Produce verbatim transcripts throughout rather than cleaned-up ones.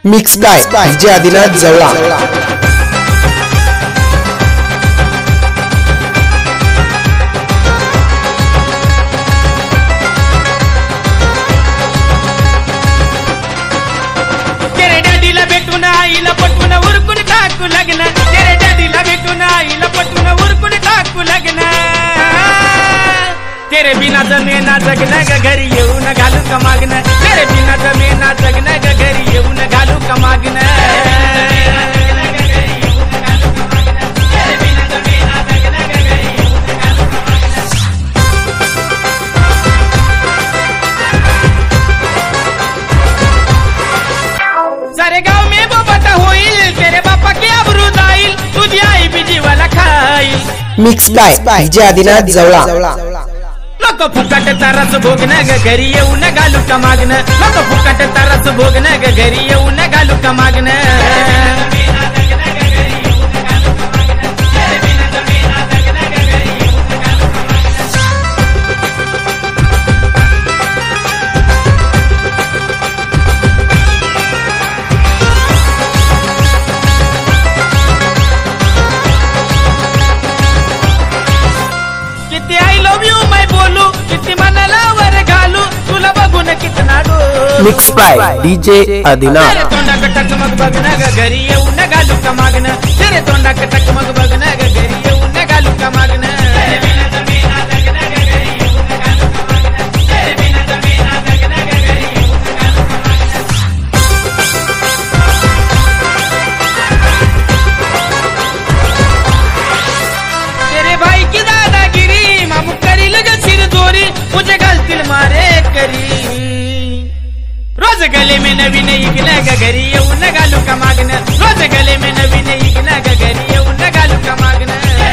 Mix by DJ Adinath Jawala. तेरे डॅडीला भेटून आईला पटून उरकून टाकू लग्न, तेरे डॅडीला भेटून आईला पटून उरकून टाकू लग्न, तेरे बिना जमेना जगन ग घरी येऊन घालू का मागन, तेरे बिना जमेना जगन ग घरी येऊन घालू का मागन। सारे गाव में बोबता होईल, तेरे बापा की आबरू जाईल, तुझी आई बी जीवाला खाईल। Mix by DJ Adinath Jawala. लोक फुकट तरस भोगन ग घरी येऊन घालू का मागन, लोक फुकट तरस भोगन ग घरी येऊन घालू का मागन। किती आई लव यू मैं बोलू, किती मनाला वर घालू, तुला बघून कितना गो। Mix by DJ Adinath. तेरे तोंडा कटक मग बघन ग घरी येऊन घालू का मागन, तेरे तोंडा कटक मग बघन ग घरी येऊन घालू का मागन। तेरे भाई की दादागिरी मामू करील ग सिर जोरी, मुझे गलतील मारे करी, रोज गले में नवीन इकन ग घरी येऊन घालू का मागन, रोज गले में नवीन इकन ग घरी येऊन घालू का मागन।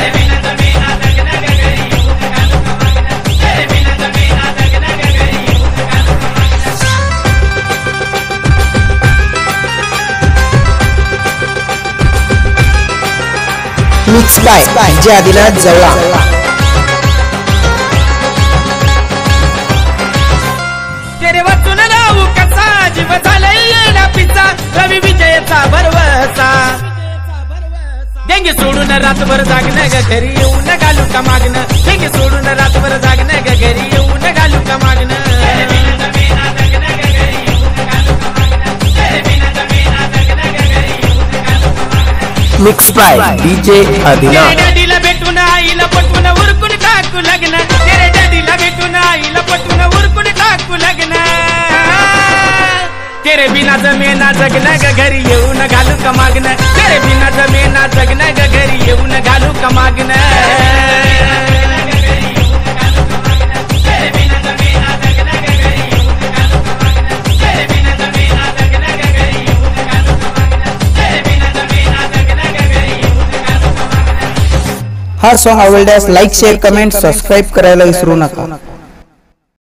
Mix by DJ Adinath Jawala. तेरे वाचून राहू कसा जीव झाला पिचा, रवी विजयचा भरवसा, देंगे सोडून रातभर जागन ग घरी येऊन घालू का मागन, देंगे सोडून रातभर जागन ग घरी येऊन घालू का मागन। Mix by DJ Adinath. तेरे डॅडीला भेटून आईला पटून उरकून टाकू लग्न, तेरे डॅडीला भेटून आईला पटून उरकून टाकू लग्न, तेरे बिना जमेना जगन ग घरी येऊन घालू का मागन, तेरे बिना जमेना जगन ग घरी येऊन घालू का मागन। हा सॉन्ग आवडल्यास लाईक शेअर कमेंट सबस्क्राईब करायला विसरू नका।